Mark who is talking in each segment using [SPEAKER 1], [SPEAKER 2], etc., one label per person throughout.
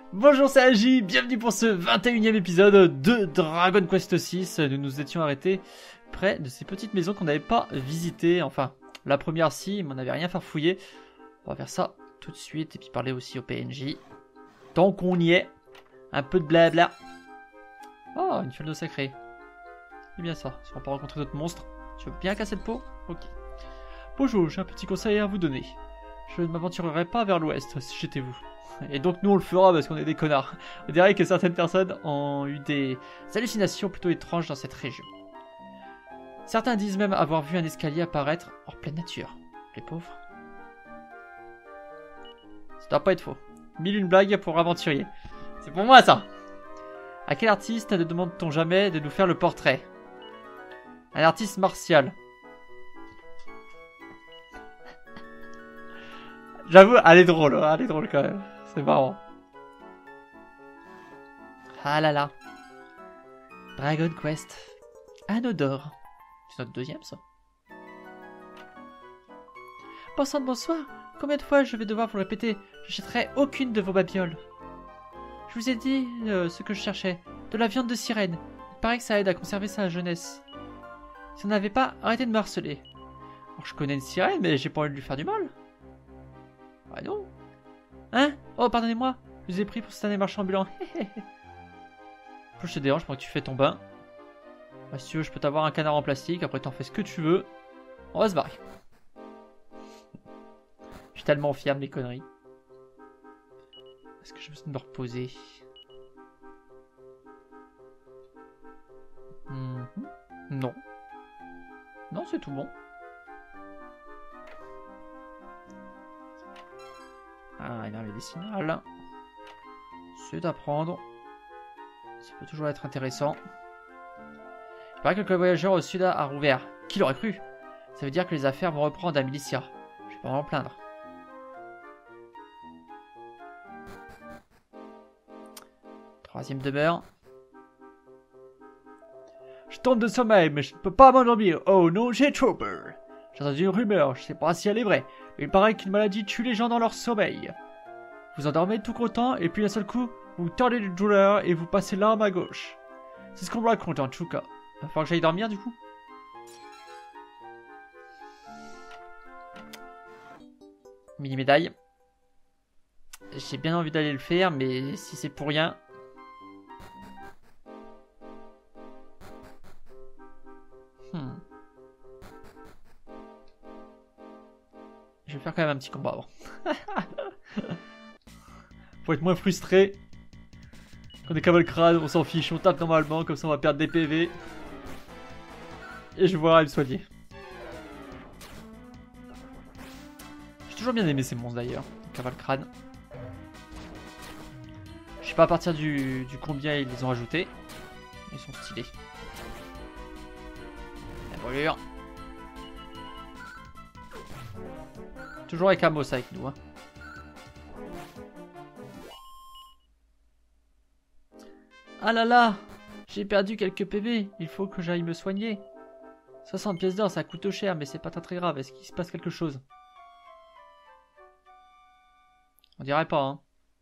[SPEAKER 1] Bonjour, c'est Agi, bienvenue pour ce 21e épisode de Dragon Quest VI. Nous nous étions arrêtés près de ces petites maisons qu'on n'avait pas visitées. Enfin, la première si, mais on n'avait rien farfouillé. On va faire ça tout de suite et puis parler aussi au PNJ. Tant qu'on y est, un peu de blabla. Oh, une fiole d'eau sacrée. C'est bien ça, si on peut rencontrer d'autres monstres. Tu veux bien casser le pot? Ok. Bonjour, j'ai un petit conseil à vous donner. Je ne m'aventurerai pas vers l'ouest si j'étais vous. Et donc nous on le fera parce qu'on est des connards. On dirait que certaines personnes ont eu des hallucinations plutôt étranges dans cette région. Certains disent même avoir vu un escalier apparaître en pleine nature. Les pauvres. Ça doit pas être faux. 1001 blagues pour aventurier. C'est pour moi ça. À quel artiste ne demande-t-on jamais de nous faire le portrait? Un artiste martial. J'avoue, elle est drôle quand même. C'est marrant. Ah là là. Dragon Quest. Anneau d'or. C'est notre deuxième, ça. Bonsoir. Combien de fois je vais devoir vous le répéter? Je n'achèterai aucune de vos babioles. Je vous ai dit ce que je cherchais. De la viande de sirène. Il paraît que ça aide à conserver sa jeunesse. Si on n'avait pas, arrêtez de me harceler. Alors, je connais une sirène, mais j'ai pas envie de lui faire du mal. Ah non. Hein? Oh, pardonnez-moi, je vous ai pris pour cet année marchand ambulant. Je te dérange pendant que tu fais ton bain. Bah, si tu veux, je peux t'avoir un canard en plastique, après t'en fais ce que tu veux. On va se barrer. Je suis tellement fier de mes conneries. Est-ce que j'ai besoin de me reposer? Non. Non, c'est tout bon. Ah, il y avait des signaux. C'est d'apprendre. Ça peut toujours être intéressant. Il paraît que le voyageur au sud a rouvert. Qui l'aurait cru? Ça veut dire que les affaires vont reprendre à Milicia. Je vais pas m'en plaindre. Troisième demeure. Je tente de sommeil, mais je ne peux pas m'endormir. Oh non, j'ai trop peur. J'ai entendu une rumeur, je sais pas si elle est vraie. Mais il paraît qu'une maladie tue les gens dans leur sommeil. Vous endormez tout content, et puis d'un seul coup, vous tordez de douleur et vous passez l'arme à gauche. C'est ce qu'on me raconte en tout cas. Il va falloir que j'aille dormir du coup. Mini médaille. J'ai bien envie d'aller le faire, mais si c'est pour rien. Je vais faire quand même un petit combat avant. Pour être moins frustré. Quand on est cavalcrade, on s'en fiche, on tape normalement, comme ça on va perdre des PV. Et je vais voir à me soigner. J'ai toujours bien aimé ces monstres d'ailleurs, cavalcrade. Je sais pas à partir du combien ils les ont ajoutés. Ils sont stylés. La brûlure. Toujours avec Amos avec nous. Hein. Ah là là, j'ai perdu quelques PV. Il faut que j'aille me soigner. 60 pièces d'or, ça coûte cher, mais c'est pas très grave. Est-ce qu'il se passe quelque chose? On dirait pas, hein.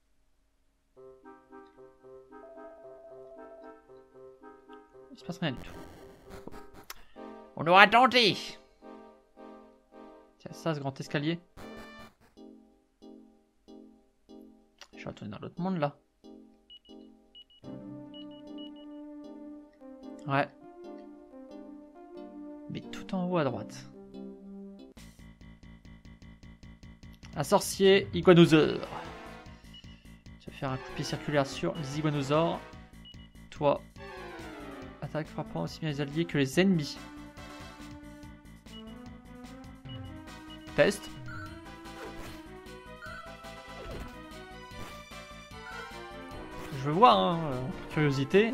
[SPEAKER 1] Il se passe rien du tout. On aura tenté. Tiens, ça, ce grand escalier. Je vais retourner dans l'autre monde, là. Ouais. Mais tout en haut à droite. Un sorcier iguanosaure. Tu vas faire un coup de pied circulaire sur les iguanosaures. Toi. Attaque frappant aussi bien les alliés que les ennemis. Test. Je veux voir, hein, curiosité.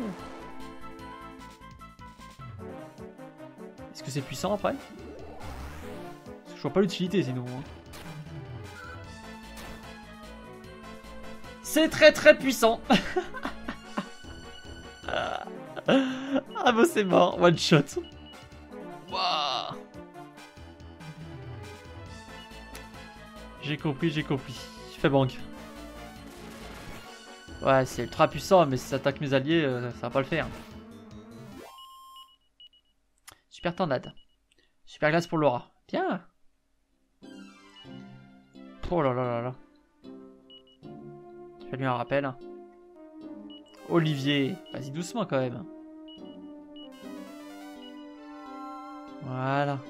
[SPEAKER 1] Est-ce que c'est puissant après? Parce que je vois pas l'utilité sinon. Hein. C'est très très puissant. Ah bon c'est mort, one shot. Wow. J'ai compris. Fais banque. Ouais, c'est ultra puissant, mais si ça attaque mes alliés, ça va pas le faire. Super tornade. Super glace pour Laura. Bien. Oh là là là là. Fais lui un rappel. Olivier. Vas-y doucement quand même. Voilà.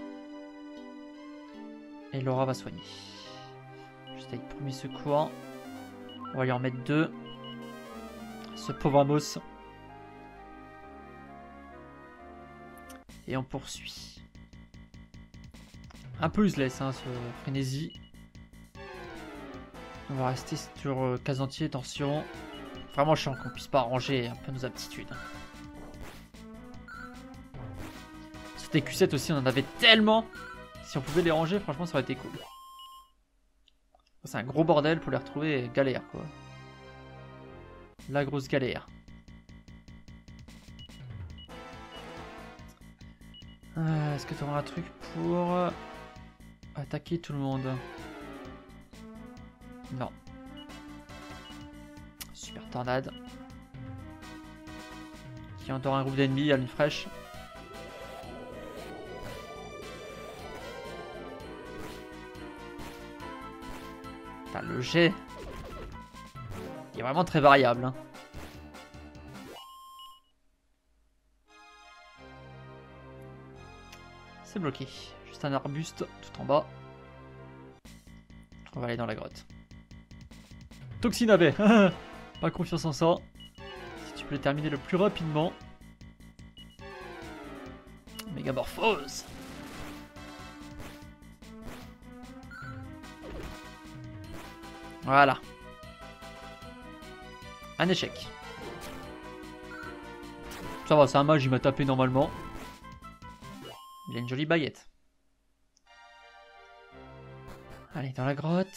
[SPEAKER 1] Et Laura va soigner. Juste avec premier secours. On va lui en mettre 2. Ce pauvre Amos. Et on poursuit. Un peu useless, hein, ce frénésie. On va rester sur case entier, tension. Vraiment chiant qu'on puisse pas ranger un peu nos aptitudes. C'était Q7 aussi, on en avait tellement. Si on pouvait les ranger, franchement, ça aurait été cool. C'est un gros bordel pour les retrouver, galère quoi. La grosse galère. Est-ce que tu auras un truc pour attaquer tout le monde? Non. Super tornade. Qui endort un groupe d'ennemis à l'une fraîche. Putain, le jet. Il est vraiment très variable. Hein. C'est bloqué. Juste un arbuste tout en bas. On va aller dans la grotte. Toxinabe. Pas confiance en ça. Si tu peux le terminer le plus rapidement. Mégamorphose. Voilà. Un échec. Ça va, c'est un mage, il m'a tapé normalement. Il a une jolie baguette. Allez, dans la grotte.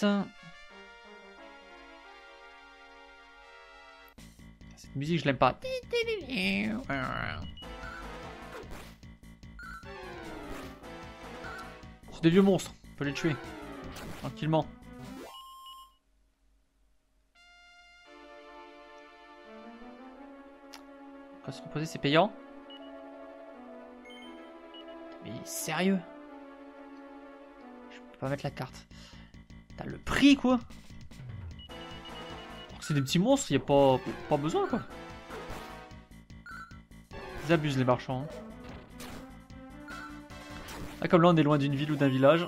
[SPEAKER 1] Cette musique, je l'aime pas. C'est des vieux monstres. On peut les tuer. Tranquillement. On va se reposer, c'est payant. Mais sérieux? Je peux pas mettre la carte. T'as le prix quoi. C'est des petits monstres, y a pas besoin quoi. Ils abusent les marchands. Hein. Ah, comme là on est loin d'une ville ou d'un village.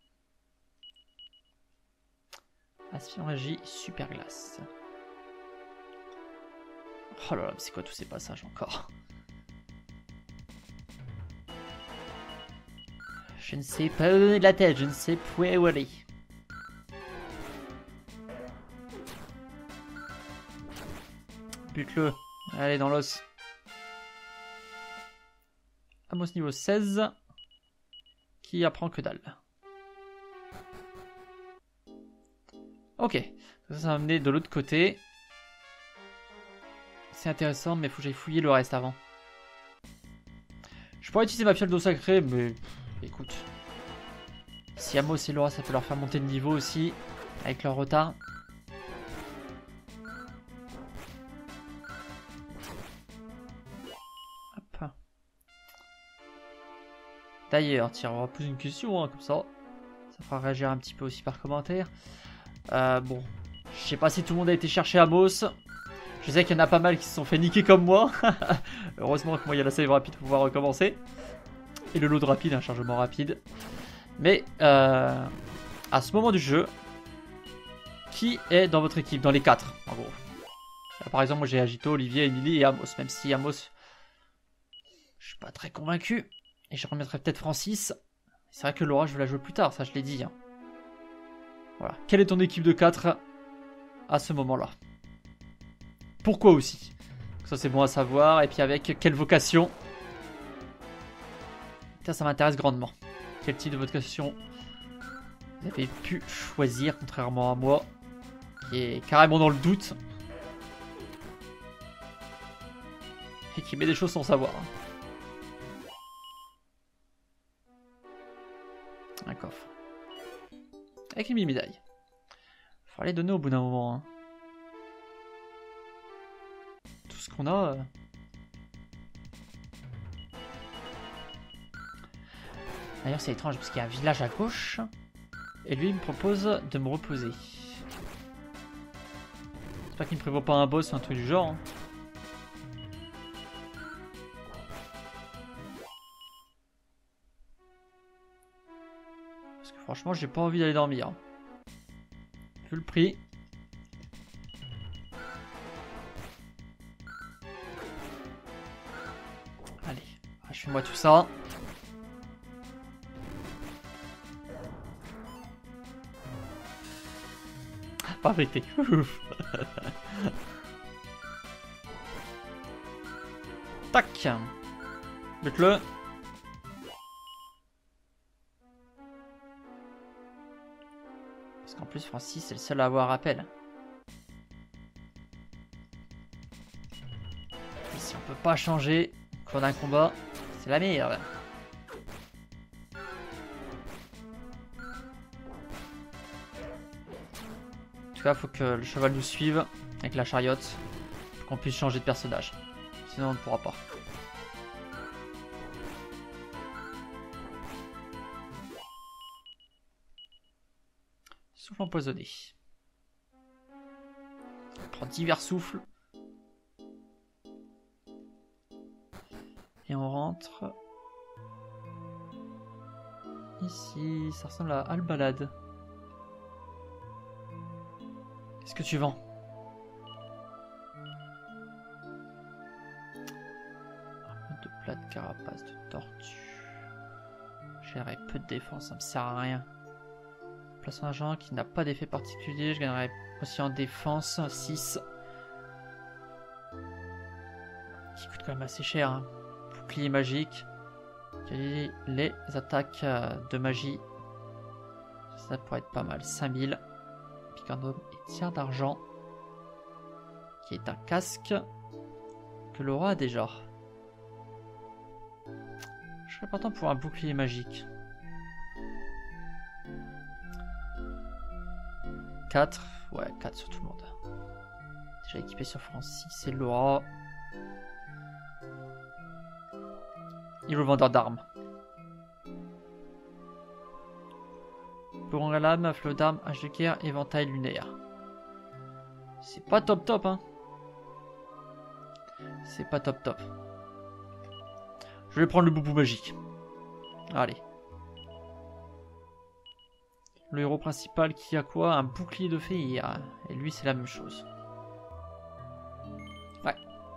[SPEAKER 1] Asphyragie, super glace. Oh là là, c'est quoi tous ces passages encore? Je ne sais pas où donner de la tête, je ne sais où aller. Bute-le. Allez, dans l'os. Amos niveau 16. Qui apprend que dalle. Ok. Ça va m'amener de l'autre côté. C'est intéressant, mais il faut que j'aille fouiller le reste avant. Je pourrais utiliser ma fiole d'eau sacrée, mais écoute. Si Amos et Laura, ça peut leur faire monter de niveau aussi, avec leur retard. Hop. D'ailleurs, tiens, on va poser une question, hein, comme ça. Ça fera réagir un petit peu aussi par commentaire. Bon, je sais pas si tout le monde a été chercher Amos. Je sais qu'il y en a pas mal qui se sont fait niquer comme moi. Heureusement que moi il y a la save rapide pour pouvoir recommencer. Et le load rapide, un chargement rapide. Mais à ce moment du jeu, qui est dans votre équipe? Dans les 4 en gros. Là, par exemple moi j'ai Agito, Olivier, Emily et Amos. Même si Amos, je suis pas très convaincu. Et je remettrai peut-être Francis. C'est vrai que Laura je vais la jouer plus tard, ça je l'ai dit. Hein. Voilà. Quelle est ton équipe de 4 à ce moment-là? Pourquoi aussi? Ça c'est bon à savoir. Et puis avec quelle vocation? Ça m'intéresse grandement. Quel type de vocation vous avez pu choisir, contrairement à moi, qui est carrément dans le doute. Et qui met des choses sans savoir. Un coffre. Avec une médaille. Faut les donner au bout d'un moment. Hein. tout ce qu'on a. D'ailleurs, c'est étrange parce qu'il y a un village à gauche. Et lui, il me propose de me reposer. C'est pas qu'il me prévoit pas un boss ou un truc du genre. Hein. Parce que franchement, j'ai pas envie d'aller dormir. Vu le prix. Allez, achève-moi tout ça. Pas affecté. Tac. Bute-le. Parce qu'en plus, Francis, c'est le seul à avoir appel. Et si on peut pas changer au cours d'un combat, c'est la merde. En tout cas, faut que le cheval nous suive avec la chariote pour qu'on puisse changer de personnage. Sinon, on ne pourra pas. Souffle empoisonné. On prend divers souffles. Et on rentre. Ici, ça ressemble à Albalade. Qu'est-ce que tu vends? Arme de plate, carapace de tortue. J'aurais peu de défense, ça me sert à rien. Place un agent qui n'a pas d'effet particulier, je gagnerai aussi en défense 6. Qui coûte quand même assez cher. Hein. Bouclier magique. Les attaques de magie. Ça pourrait être pas mal. 5000. Picardome et tir d'argent. Qui est un casque que Laura a déjà. Je serais partant pour un bouclier magique. 4. Ouais, 4 sur tout le monde. Déjà équipé sur Francis et Laura. Il est le vendeur d'armes. Bourron à lame, flot d'armes, hache de guerre, éventail lunaire. C'est pas top top, hein. C'est pas top top. Je vais prendre le boubou magique. Allez. Le héros principal qui a quoi? Un bouclier de fée. Et lui, c'est la même chose. Ouais.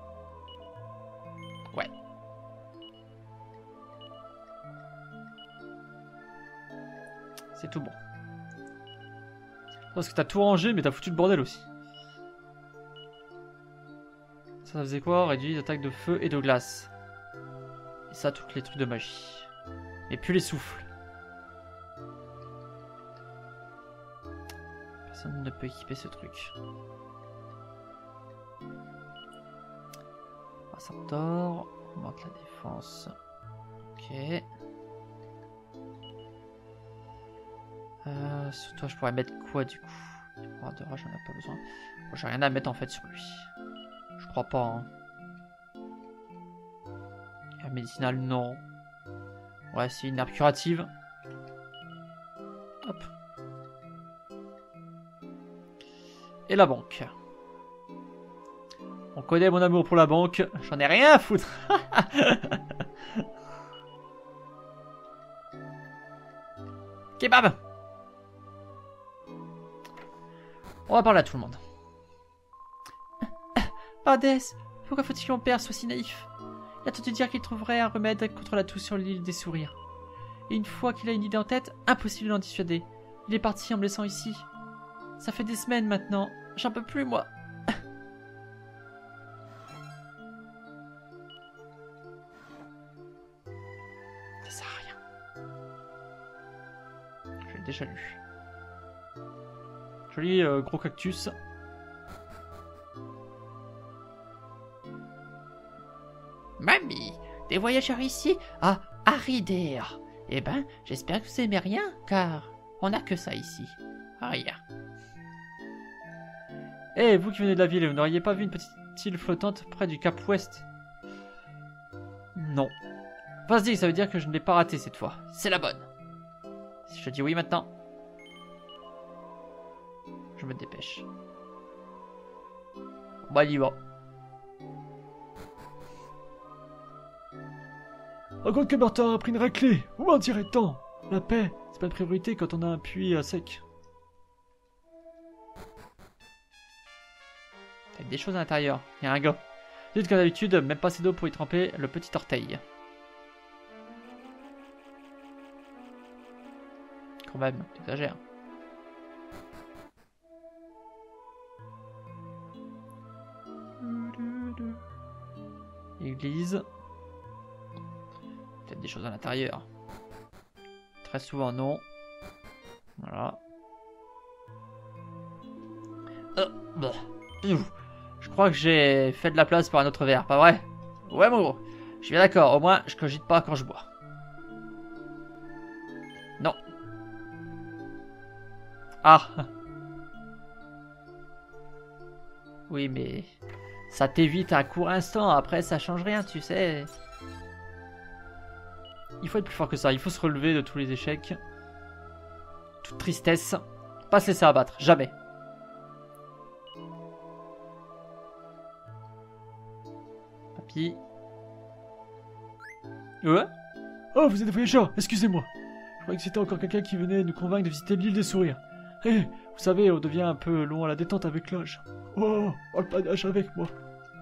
[SPEAKER 1] Ouais. C'est tout bon. Parce que t'as tout rangé, mais t'as foutu le bordel aussi. Ça faisait quoi? Réduit les attaques de feu et de glace. Et ça, tous les trucs de magie. Et puis les souffles. Personne ne peut équiper ce truc. Ça tord. Augmente la défense. Ok. Sur toi, je pourrais mettre quoi du coup? De rage, j'en ai pas besoin. Bon, j'ai rien à mettre en fait sur lui. Je crois pas. Hein. La médicinale, non. Ouais, c'est une herbe curative. Hop. Et la banque. On connaît mon amour pour la banque. J'en ai rien à foutre. Kebab. On va parler à tout le monde. Pardès, pourquoi faut-il que mon père soit si naïf? Il a tenté de dire qu'il trouverait un remède contre la toux sur l'île des sourires. Et une fois qu'il a une idée en tête, impossible de l'en dissuader. Il est parti en me laissant ici. Ça fait des semaines maintenant. J'en peux plus, moi. Ça sert à rien. Je l'ai déjà lu. Joli gros cactus. Mamie, des voyageurs ici à Aridair. Eh ben, j'espère que vous aimez rien, car on n'a que ça ici. Rien. Eh, vous qui venez de la ville, vous n'auriez pas vu une petite île flottante près du cap ouest? Non. Vas-y, ça veut dire que je ne l'ai pas raté cette fois. C'est la bonne. Si je te dis oui maintenant, je me dépêche. Bah, il y va.
[SPEAKER 2] Raconte que Martin a pris une raclée. Où en dirait-on? La paix, c'est pas une priorité quand on a un puits à sec.
[SPEAKER 1] Il y a des choses à l'intérieur. Il y a un gars. Dites comme d'habitude, même pas assez d'eau pour y tremper le petit orteil. Quand même, t'exagères. Église. Peut-être des choses à l'intérieur. Très souvent non. Voilà. Bah. Je crois que j'ai fait de la place pour un autre verre, pas vrai? Ouais mon gros. Je suis bien d'accord, au moins je cogite pas quand je bois. Non. Ah. Oui mais... ça t'évite un court instant, après ça change rien, tu sais. Il faut être plus fort que ça, il faut se relever de tous les échecs. Toute tristesse. Pas se laisser abattre, jamais. Papy. Ouais?
[SPEAKER 2] Oh, vous êtes des voyageurs, excusez-moi. Je croyais que c'était encore quelqu'un qui venait nous convaincre de visiter l'île des sourires. Eh, vous savez, on devient un peu long à la détente avec l'âge. Oh, parle pas d'âge avec moi.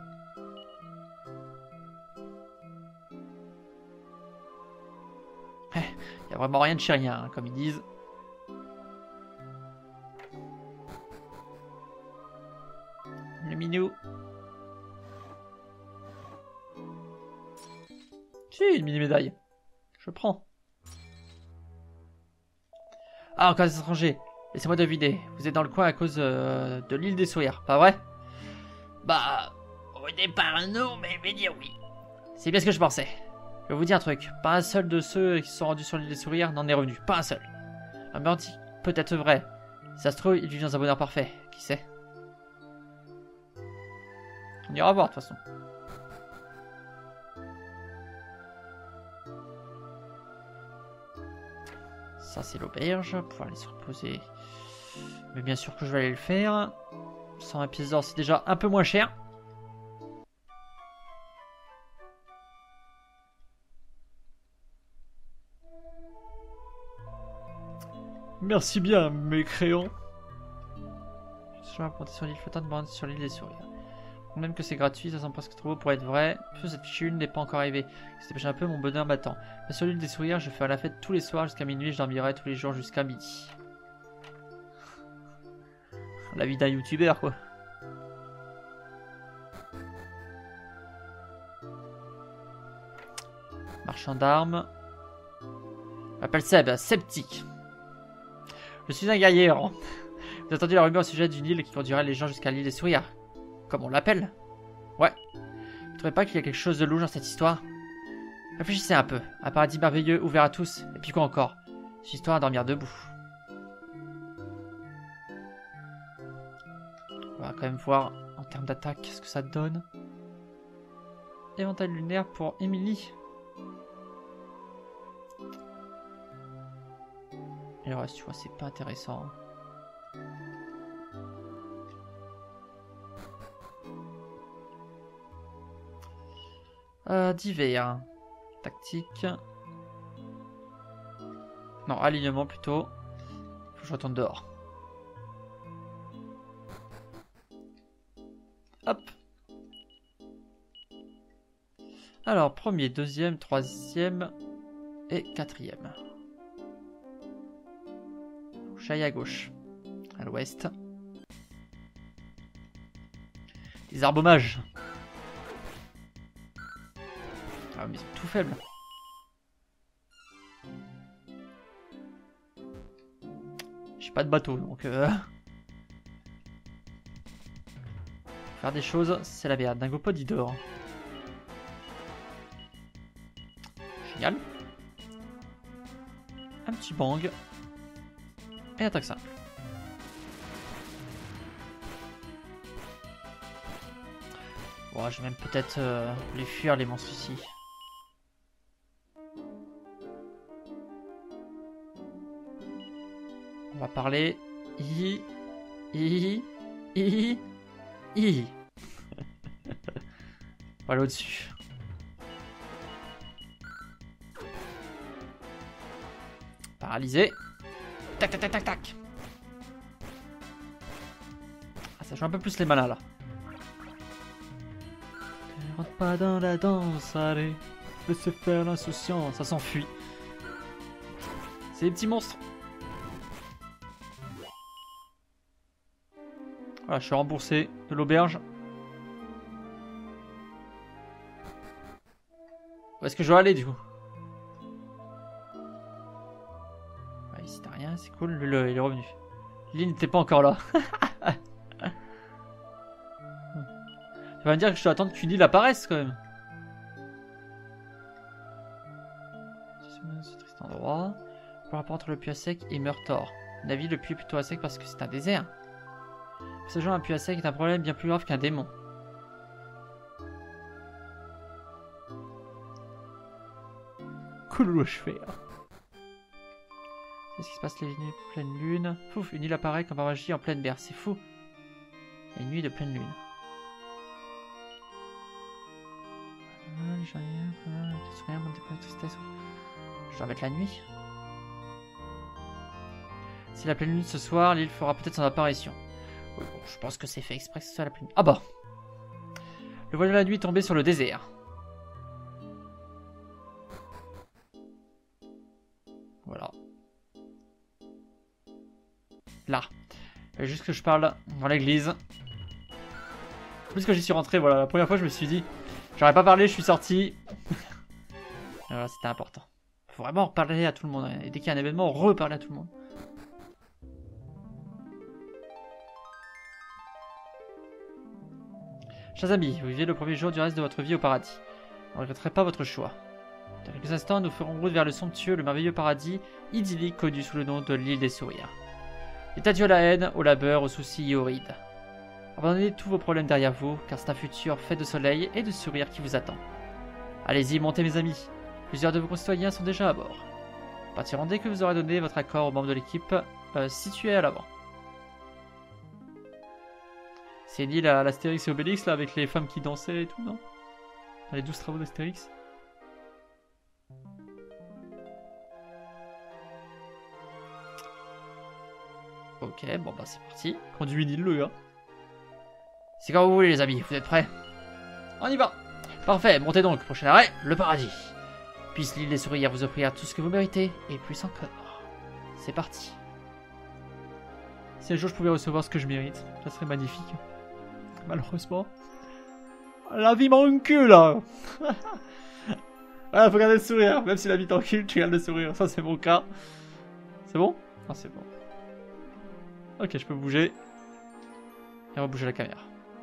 [SPEAKER 1] Y a vraiment rien de chez rien, hein, comme ils disent. Le minou. Si, une mini-médaille. Je prends. Ah, encore des étrangers. Laissez-moi deviner. Vous êtes dans le coin à cause de l'île des sourires, pas vrai? Bah, au départ, non, mais je vais dire oui. C'est bien ce que je pensais. Je vais vous dire un truc. Pas un seul de ceux qui se sont rendus sur l'île des sourires n'en est revenu. Pas un seul. Un menti, peut-être vrai. Si ça se trouve, il vit dans un bonheur parfait. Qui sait? On ira voir de toute façon. Ça c'est l'auberge, pour aller se reposer. Mais bien sûr que je vais aller le faire. 120 pièces d'or, c'est déjà un peu moins cher.
[SPEAKER 2] Merci bien, mécréant.
[SPEAKER 1] Je suis monter sur l'île flottante, monter sur l'île des sourires. Même que c'est gratuit, ça semble presque trop beau pour être vrai. Cette chune n'est pas encore arrivée. Ça dépêche un peu, mon bonheur m'attend. Mais sur l'île des sourires, je ferai la fête tous les soirs jusqu'à minuit, je dormirai tous les jours jusqu'à midi. La vie d'un youtubeur, quoi. Marchand d'armes. Je m'appelle Seb, sceptique. Je suis un guerrier errant. Vous avez entendu la rumeur au sujet d'une île qui conduirait les gens jusqu'à l'île des sourires, comme on l'appelle? Ouais. Vous ne trouvez pas qu'il y a quelque chose de louche dans cette histoire? Réfléchissez un peu. Un paradis merveilleux ouvert à tous. Et puis quoi encore? C'est une histoire à dormir debout. On va quand même voir en termes d'attaque ce que ça donne. Éventail lunaire pour Emily. Et le reste, tu vois, c'est pas intéressant. Divers. Tactique. Non, alignement plutôt. Faut que je retourne dehors. Hop. Alors, premier, deuxième, troisième et quatrième. J'aille à gauche. À l'ouest. Les arbommages. Ah mais c'est tout faible. J'ai pas de bateau donc faire des choses, c'est la merde. Dingopodidor. Génial. Un petit bang. Et attaque simple. Bon, je vais même peut-être les fuir, les monstres ici. On va parler. I. Voilà au-dessus. Paralysé. Tac tac tac tac tac. Ah, ça joue un peu plus les malins là.
[SPEAKER 2] Ne rentre pas dans la danse, allez. Laissez faire l'insouciance.
[SPEAKER 1] Ça s'enfuit. C'est des petits monstres. Voilà, je suis remboursé de l'auberge. Où est-ce que je dois aller du coup? Ouais, ici t'as rien, c'est cool. Il est revenu. Lynn n'était pas encore là. Tu vas me dire que je dois attendre qu'une île apparaisse quand même. Ce triste endroit. Le rapport entre le puits à sec et Murtor. La vie, le puits est plutôt à sec parce que c'est un désert. Ce genre, un puits à sec est un problème bien plus grave qu'un démon.
[SPEAKER 2] Que dois-je faire?
[SPEAKER 1] Qu'est-ce qui se passe les nuits de pleine lune? Fouf, une île apparaît comme par magie en pleine mer, c'est fou. Une nuit de pleine lune. Je dois mettre la nuit. Si la pleine lune ce soir, l'île fera peut-être son apparition. Oui, bon, je pense que c'est fait exprès que ce soit la pleine lune. Ah bah! Le voile de la nuit est tombé sur le désert. Voilà. Là. Il fallait juste que je parle dans l'église. Plus que j'y suis rentré, voilà. La première fois, je me suis dit, j'aurais pas parlé, je suis sorti. Voilà, c'était important. Faut vraiment reparler à tout le monde. Hein. Et dès qu'il y a un événement, reparler à tout le monde. Chers amis, vous vivez le premier jour du reste de votre vie au paradis. Vous ne regretterez pas votre choix. Dans quelques instants, nous ferons route vers le somptueux, le merveilleux paradis idyllique connu sous le nom de l'île des sourires. Dites adieu à la haine, au labeur, aux soucis et aux rides. Abandonnez tous vos problèmes derrière vous, car c'est un futur fait de soleil et de sourires qui vous attend. Allez-y, montez mes amis. Plusieurs de vos concitoyens sont déjà à bord. Nous partirons dès que vous aurez donné votre accord aux membres de l'équipe située à l'avant. C'est l'île à l'Astérix et Obélix, là, avec les femmes qui dansaient et tout, non? Dans les 12 travaux d'Astérix. Ok, bon bah c'est parti.
[SPEAKER 2] Conduis une île, le gars.
[SPEAKER 1] C'est quand vous voulez les amis, vous êtes prêts? On y va. Parfait, montez donc, prochain arrêt, le paradis. Puisse l'île des sourires vous offrir tout ce que vous méritez, et plus encore. C'est parti.
[SPEAKER 2] Si un jour je pouvais recevoir ce que je mérite, ça serait magnifique. Malheureusement, la vie m'encule là. Voilà, faut garder le sourire. Même si la vie t'encule, tu gardes le sourire. Ça, c'est mon cas. C'est bon? Ah, c'est bon. Ok, je peux bouger. Et rebouger la caméra.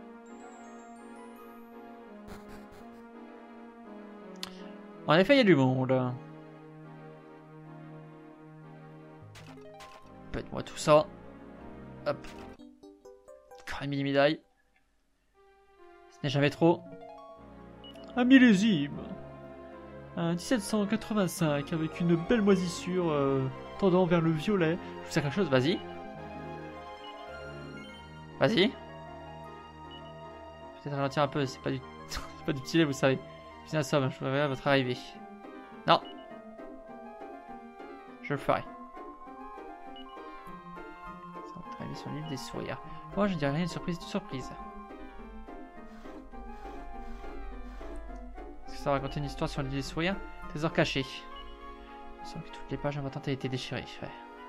[SPEAKER 1] En effet, il y a du monde. Pète-moi tout ça. Hop. Encore une mini-médaille. Ce n'est jamais trop.
[SPEAKER 2] Un millésime. Un 1785 avec une belle moisissure tendant vers le violet.
[SPEAKER 1] Je vous sers quelque chose, vas-y. Vas-y. Peut-être ralentir un peu, c'est pas du c'est pas du petit lait, vous savez. Je viens à ça, je verrai à votre arrivée. Non. Je le ferai. Votre arrivée sur l'île des sourires. Moi, je ne dirais rien, une surprise de surprise. Est-ce que ça va raconter une histoire sur l'île des sourires? Trésor caché. Il me semble que toutes les pages importantes aient été déchirées. Ouais.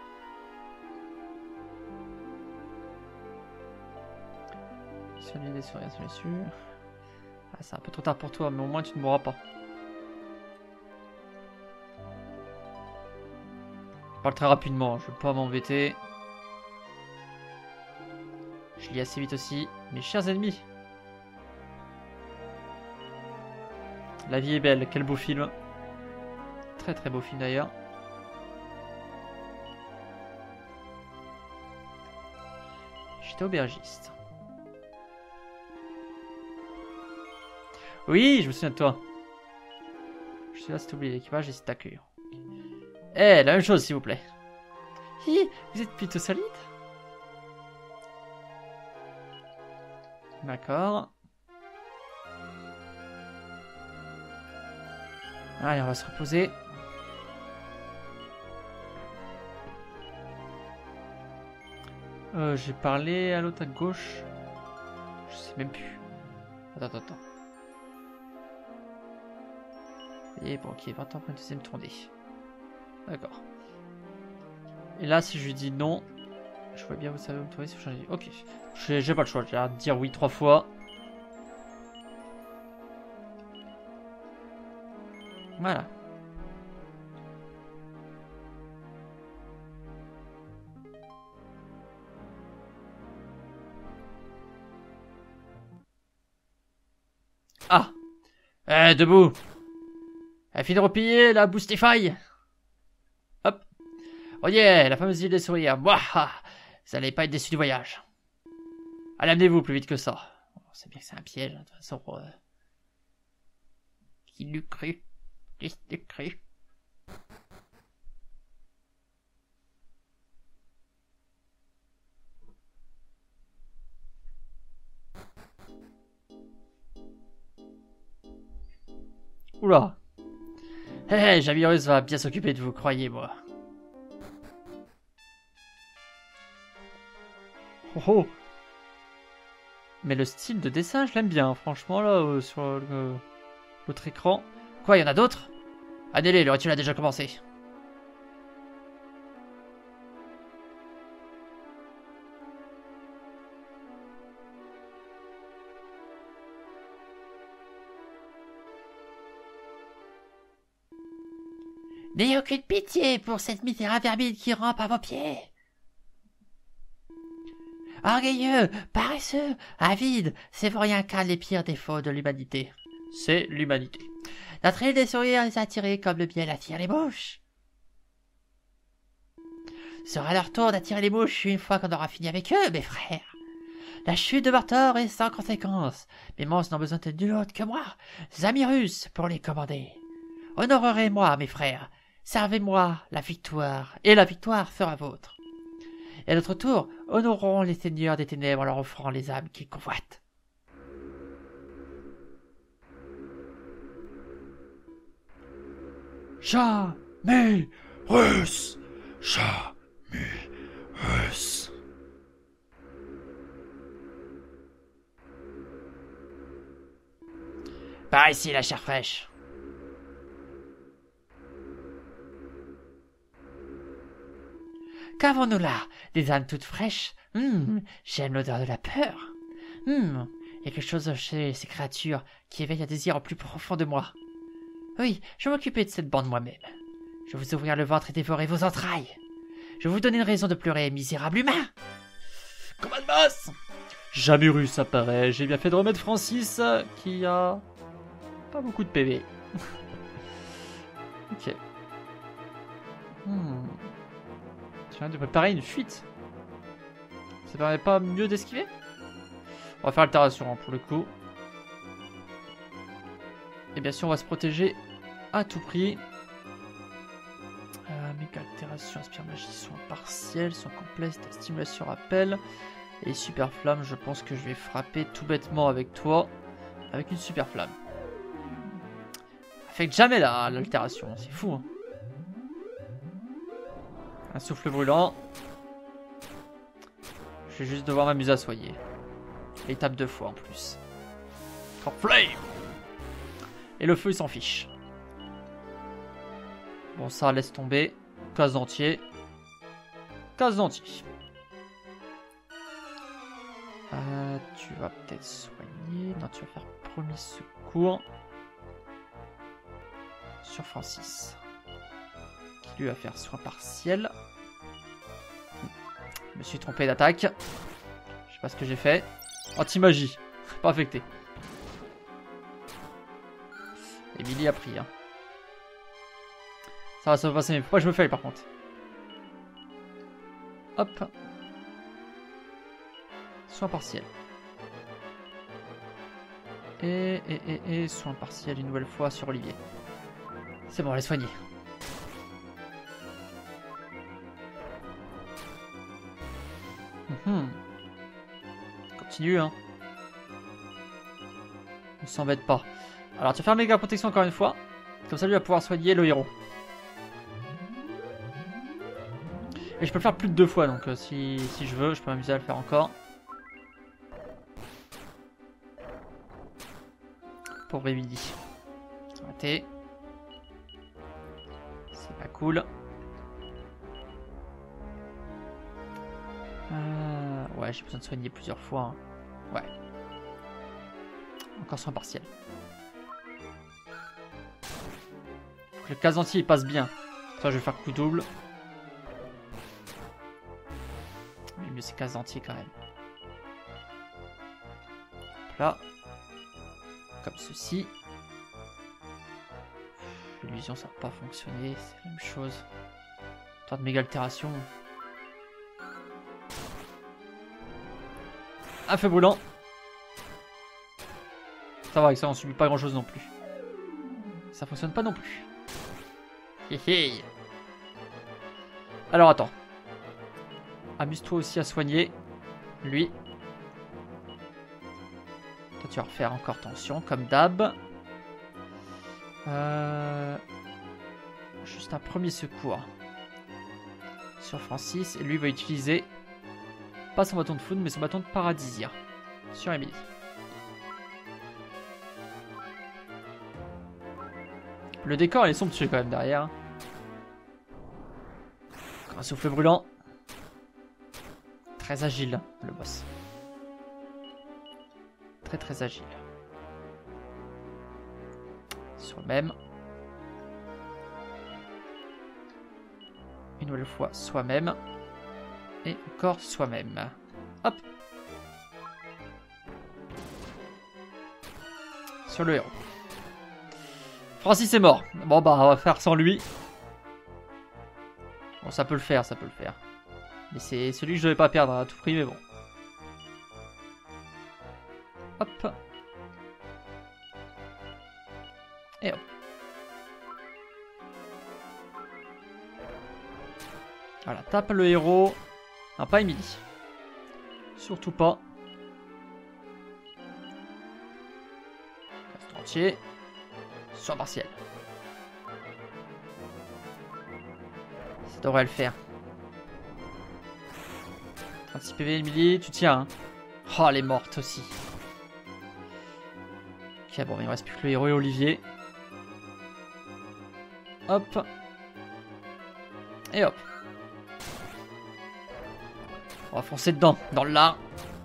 [SPEAKER 1] Sur l'île des sourires, c'est sûr. Ah, c'est un peu trop tard pour toi, mais au moins tu ne mourras pas. Je parle très rapidement, je ne veux pas m'embêter. Je lis assez vite aussi. Mes chers ennemis. La vie est belle, quel beau film. Très très beau film d'ailleurs. J'étais aubergiste. Oui, je me souviens de toi. Je suis là si t'oublies l'équipage et si t'accueilles. Eh, la même chose, s'il vous plaît. Hi, vous êtes plutôt solide. D'accord. Allez, on va se reposer. J'ai parlé à l'autre à gauche. Je sais même plus. Attends. Et bon, ok, 20 ans pour une deuxième tournée. D'accord. Et là, si je lui dis non, je vois bien, vous savez où me trouver si vous changez. Ok, j'ai pas le choix, j'ai à dire oui 3 fois. Voilà. Ah, debout. Elle finit de replier la Boostify. Hop. Oh yeah, la fameuse île des sourires. Mouah, vous n'allez pas être déçus du voyage. Allez, amenez-vous plus vite que ça. On sait bien que c'est un piège, hein, de toute façon. Qui l'eût cru? Qui l'eût cru? Oula. Hé, Jamirus va bien s'occuper de vous, croyez-moi. Oh oh. Mais le style de dessin, je l'aime bien, franchement, là, sur l'autre écran. Quoi, il y en a d'autres? Annulez, le rituel a déjà commencé. N'ayez aucune pitié pour cette misérable vermine qui rampe à vos pieds. Orgueilleux, paresseux, avide, c'est pour rien qu'un des pires défauts de l'humanité. C'est l'humanité. Notre île des sourires les a attirés comme le miel attire les mouches. Ce sera leur tour d'attirer les mouches une fois qu'on aura fini avec eux, mes frères. La chute de Mortor est sans conséquence. Mes monstres n'ont besoin de nul autre que moi, Zamirus, pour les commander. Honorez-moi, mes frères. Servez-moi la victoire, et la victoire sera vôtre. Et à notre tour, honorons les seigneurs des ténèbres en leur offrant les âmes qu'ils convoitent.
[SPEAKER 2] Jamirus.
[SPEAKER 1] Par ici, la chair fraîche. Qu'avons-nous là? Des âmes toutes fraîches? J'aime l'odeur de la peur. Il y a quelque chose chez ces créatures qui éveille un désir au plus profond de moi. Oui, je vais m'occuper de cette bande moi-même. Je vais vous ouvrir le ventre et dévorer vos entrailles. Je vais vous donner une raison de pleurer, misérable humain. Commande boss! Jamirus apparaît. J'ai bien fait de remettre Francis, qui a pas beaucoup de PV. Ok. Je viens de préparer une fuite. Ça permet pas mieux d'esquiver? On va faire altération hein, pour le coup. Et bien sûr on va se protéger à tout prix. Méga altération, inspire magie, soin partiel, soin complet, stimulation rappel. Et super flamme, je pense que je vais frapper tout bêtement avec toi. Avec une super flamme. Affecte jamais l'altération, c'est fou hein. Un souffle brûlant. Je vais juste devoir m'amuser à soigner. Et il tape 2 fois en plus. En flame. Et le feu il s'en fiche. Bon ça laisse tomber. Case d'entier. Case d'entier. Tu vas peut-être soigner. Non, tu vas faire premier secours. Sur Francis. Qui lui va faire soin partiel. Je me suis trompé d'attaque. Je sais pas ce que j'ai fait. Anti-magie. Pas affecté. Emily a pris. Hein. Ça va passer. Mais pourquoi je me fais par contre? Hop. Soin partiel. Et soin partiel une nouvelle fois sur Olivier. C'est bon, elle est soignée. Continue, hein. Ne s'embête pas. Alors, tu vas faire méga protection encore une fois. Comme ça, lui va pouvoir soigner le héros. Et je peux le faire plus de 2 fois, donc si je veux, je peux m'amuser à le faire encore. Pauvre Emily. Raté. C'est pas cool. Ouais, j'ai besoin de soigner plusieurs fois. Hein. Ouais. Encore soin partiel. Faut que le cas entier il passe bien. Ça, je vais faire coup double. Mais mieux c'est cas entier quand même. Là. Comme ceci. L'illusion ça va pas fonctionner. C'est la même chose. Tant de méga altération. Un feu brûlant. Ça va, avec ça on subit pas grand chose non plus. Ça fonctionne pas non plus. Hihi. Alors attends. Amuse-toi aussi à soigner. Lui. Toi tu vas refaire encore tension comme d'hab. Juste un premier secours. Sur Francis. Et lui va utiliser. Pas son bâton de foudre, mais son bâton de paradisia. Sur Emily. Le décor, il est somptueux quand même derrière. Encore un souffle brûlant. Très agile, le boss. Très très agile. Sur le même. Une nouvelle fois, soi-même. Et encore soi-même. Hop. Sur le héros. Francis est mort. Bon bah on va faire sans lui. Bon ça peut le faire, ça peut le faire. Mais c'est celui que je devais pas perdre à tout prix mais bon. Hop. Et hop. Voilà, tape le héros. Non, pas Emily. Surtout pas. Reste entier. Soin partiel. Ça devrait le faire. 36 PV Emily, tu tiens. Hein. Oh, elle est morte aussi. Ok, bon, il ne reste plus que le héros et Olivier. Hop. Et hop. On va foncer dedans, dans le lard.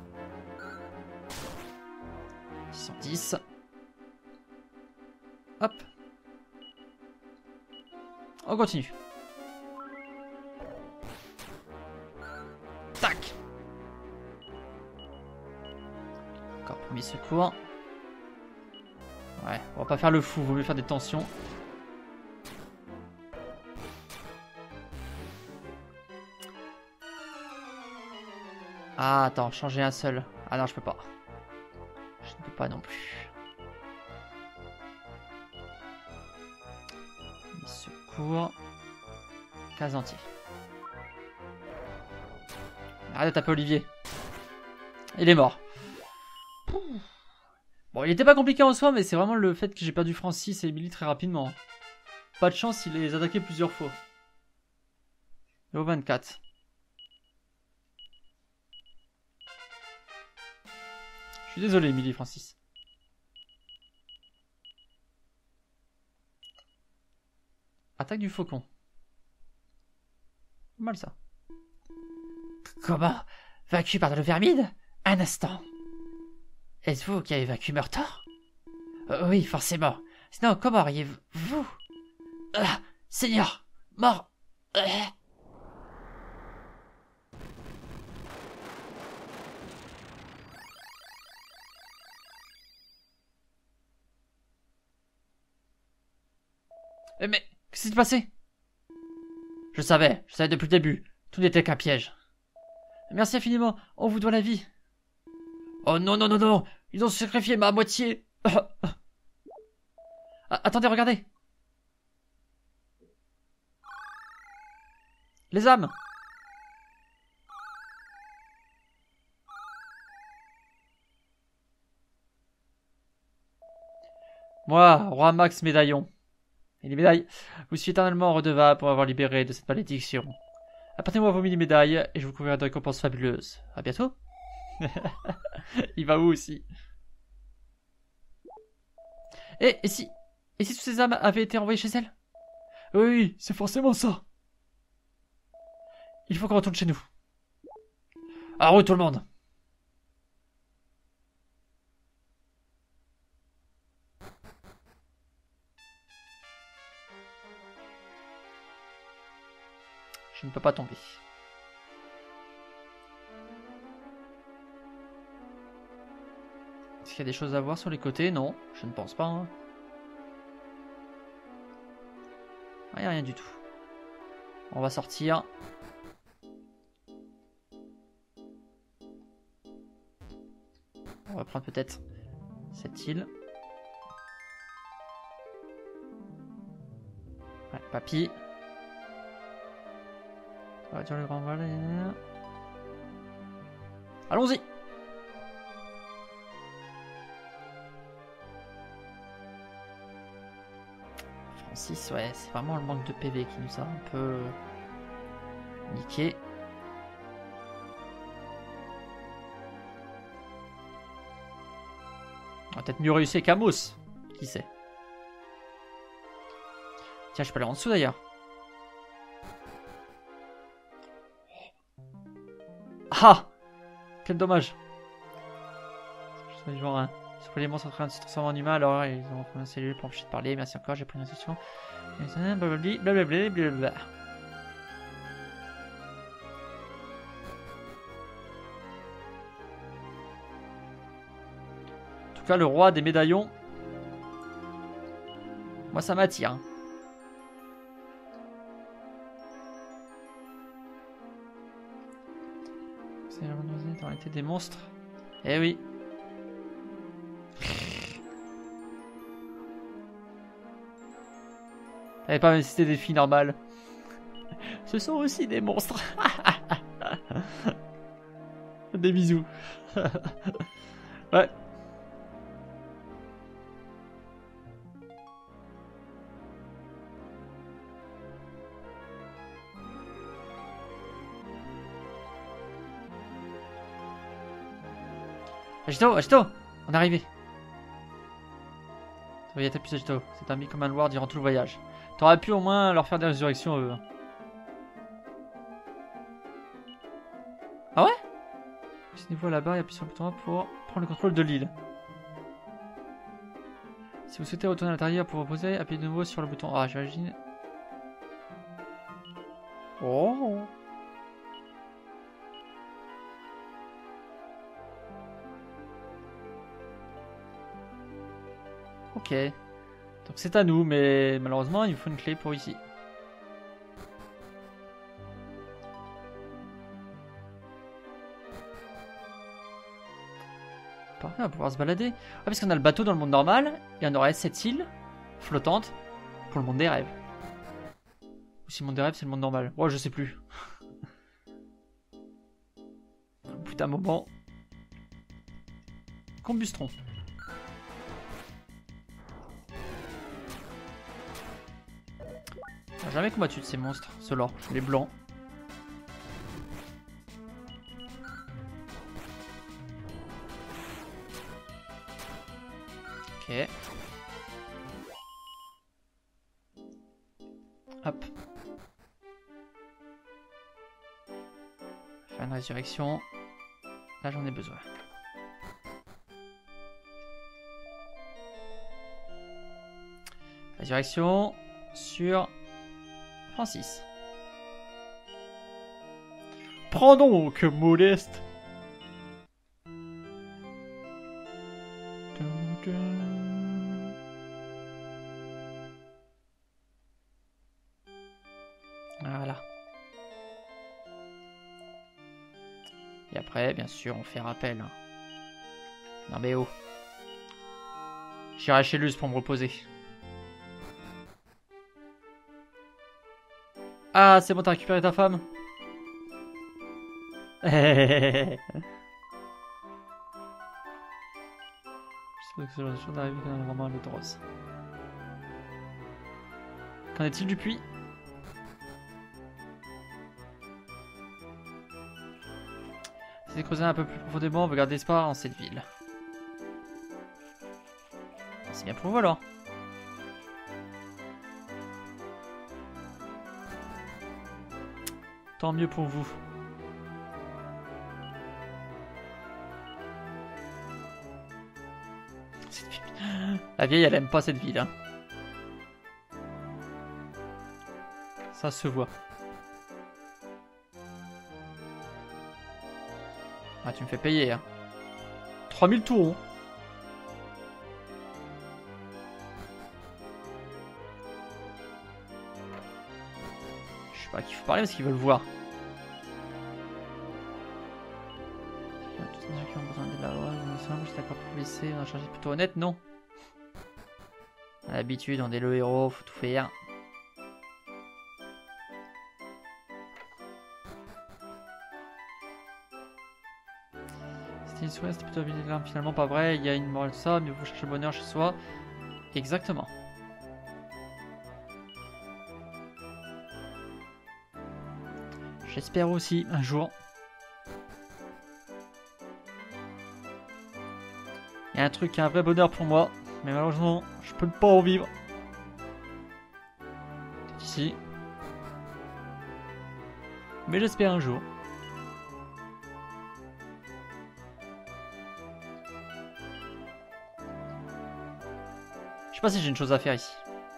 [SPEAKER 1] 110. Hop. On continue. Tac. Encore premier secours. Ouais, on va pas faire le fou, vaut mieux faire des tensions. Ah, attends, changer un seul. Ah non, je peux pas. Je ne peux pas non plus. Secours. Case entier. Arrête de taper Olivier. Il est mort. Bon, il était pas compliqué en soi, mais c'est vraiment le fait que j'ai perdu Francis et Emily très rapidement. Pas de chance, il les a attaqués plusieurs fois. Et au 24. Je suis désolé, Emily Francis. Attaque du faucon. Mal ça.
[SPEAKER 3] Comment? Vaincu par le vermine? Un instant. Êtes-vous qui avez vaincu Murtor? Oui, forcément. Sinon, comment auriez-vous... Seigneur, mort.
[SPEAKER 1] Mais qu'est-ce qui s'est passé? Je savais depuis le début. Tout n'était qu'un piège. Merci infiniment, on vous doit la vie. Oh non, non, non, non, ils ont sacrifié ma moitié. Ah, attendez, regardez. Les âmes. Moi, roi Max Médaillon. Et les médailles, vous suis éternellement redevable pour avoir libéré de cette malédiction. Apportez-moi vos mini-médailles et je vous couvrirai de récompenses fabuleuses. À bientôt. Il va où aussi? Et si toutes ces âmes avaient été envoyées chez elle?
[SPEAKER 2] Oui, c'est forcément ça.
[SPEAKER 1] Il faut qu'on retourne chez nous. En route tout le monde. Je ne peux pas tomber. Est-ce qu'il y a des choses à voir sur les côtés? Non, je ne pense pas. Hein. Rien du tout. On va sortir. On va prendre peut-être cette île. Ouais, papy. On va dire le grand vol. Allons-y. Francis, ouais, c'est vraiment le manque de PV qui nous a un peu niqué. On va peut-être mieux réussir qu'Amos. Qui sait? Tiens, je peux aller en dessous d'ailleurs. Ah! Quel dommage. Je suis vivant, hein. Sauf que les monstres sont en train de se transformer en humains, alors ils ont une cellule pour empêcher de parler. Merci encore, j'ai pris une instruction. Blablabla, blablabla. En tout cas, le roi des médaillons. Moi, ça m'attire. C'est dans l'été des monstres. Eh oui. T'avais pas même si c'était des filles normales. Ce sont aussi des monstres. Des bisous. Ouais. Agito, Agito, on est arrivé. Il y a ta puce Agito. C'est un comme un loir durant tout le voyage. T'aurais pu au moins leur faire des résurrections eux. Ah ouais? Positionnez-vous là-bas et appuyez sur le bouton A pour prendre le contrôle de l'île. Si vous souhaitez retourner à l'intérieur pour reposer, appuyez de nouveau sur le bouton A, j'imagine. Oh! Ok. Donc c'est à nous, mais malheureusement il faut une clé pour ici. Parfait, on va pouvoir se balader. Ah, parce qu'on a le bateau dans le monde normal, et on aurait cette île flottante pour le monde des rêves. Ou si le monde des rêves c'est le monde normal. Oh, je sais plus. Putain, moment. Combustron. On n'a jamais combattu de ces monstres, ceux-là, les blancs. Ok. Hop. Faire une résurrection. Là j'en ai besoin. Résurrection sur Francis.
[SPEAKER 2] Prends donc, Modeste.
[SPEAKER 1] Voilà. Et après, bien sûr, on fait rappel. Non mais oh. J'irai chez Luz pour me reposer. Ah, c'est bon, t'as récupéré ta femme. J'espère que ce genre de choses n'arrive qu'un roman à l'eau de rose. Qu'en est-il du puits? C'est creuser un peu plus profondément, on veut garder espoir en cette ville. C'est bien pour vous alors. Tant mieux pour vous. Cette ville. La vieille, elle aime pas cette ville. Hein. Ça se voit. Ah, tu me fais payer. Hein. 3000 tourons. Je sais pas à qui il faut parler parce qu'ils veulent voir. Tous les gens qui ont besoin de la loi, je suis d'accord pour laisser. On a changé plutôt honnête, non? À l'habitude, on est le héros, faut tout faire. C'était une souris, c'était plutôt vilain. Finalement, pas vrai. Il y a une morale de ça, mais vous cherchez le bonheur chez soi. Exactement. J'espère aussi, un jour. Il y a un truc qui est un vrai bonheur pour moi, mais malheureusement, je peux pas en vivre. C'est ici. Mais j'espère un jour. Je sais pas si j'ai une chose à faire ici.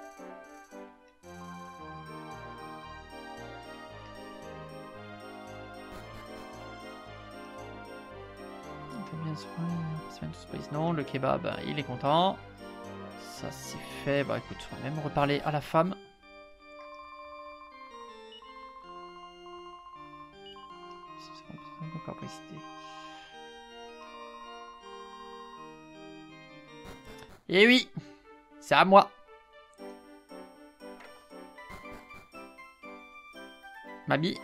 [SPEAKER 1] Non, le kebab, il est content. Ça c'est fait. Bah écoute, on va même reparler à la femme. Et oui, c'est à moi. Mamie.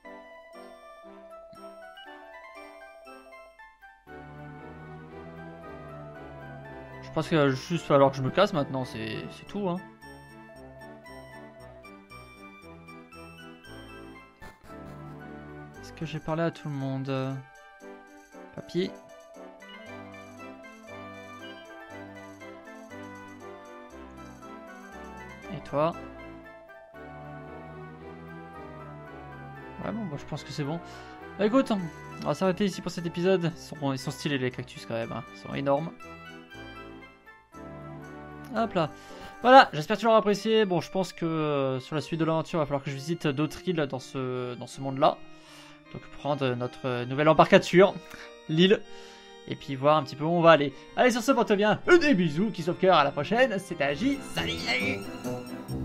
[SPEAKER 1] Je pense qu'il va juste falloir que je me casse maintenant, c'est tout. Hein. Est-ce que j'ai parlé à tout le monde? Papier. Et toi? Ouais, bon, bah, je pense que c'est bon. Bah, écoute, on va s'arrêter ici pour cet épisode. Ils sont stylés les cactus quand même, hein. Ils sont énormes. Hop là. Voilà, j'espère que tu l'auras apprécié. Bon, je pense que sur la suite de l'aventure, il va falloir que je visite d'autres îles dans ce monde-là. Donc prendre notre nouvelle embarcature, l'île, et puis voir un petit peu où on va aller. Allez, sur ce, porte bien. Des bisous, qui sauve cœur, à la prochaine. C'était Agi. Salut, salut.